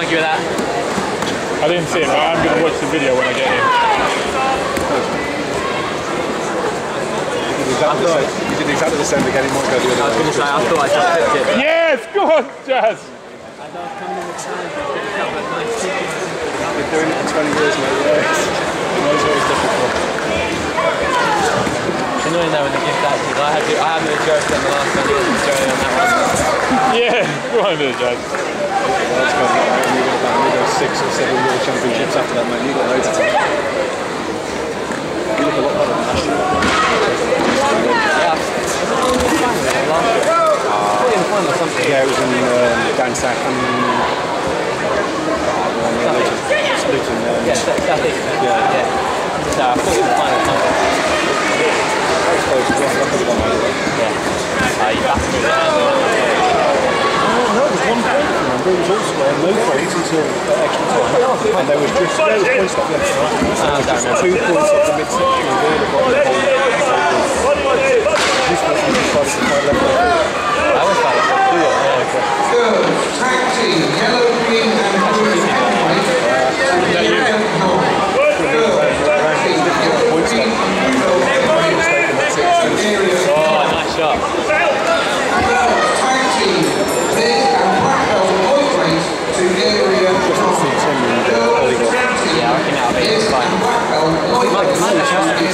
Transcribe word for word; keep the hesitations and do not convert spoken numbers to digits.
happy with that? I didn't see it, but I'm going to watch the video when I get in. Exactly the same. You did exactly the same again. It might go the other way. I was going to say, I thought I just picked it. Yes, go on, Jazz. I've been doing it for twenty years now. Yeah. It's always difficult. It's annoying though when they give that to you. I had to, I had the joke on the last one. I was going on that one. Yeah, go on there, Jazz. Let's go. You got about maybe six or seven world championships after that, mate. You got loads of time. You look a lot better than last year. Yeah, it was in um, down south and Luton. Um, yeah, South East. Yeah. yeah. So I thought it was the final time. I suppose it was lucky with one over. Yeah. Uh, you back with that. No, it was one point, remember? It was also uh, no points until uh, extra time. And there was just no points up left and right. So there was two points up the midsection and all the bottom of the whole. This was the decided to try left left. I was fine. Good. Tag team, yellow, green and blue heavyweight. Good. Tag team, yellow, green, blue heavyweight. Oh, nice shot. Tag team, red and black belt lightweight to area top. Yeah, I reckon that'll be fine. Black belt lightweight to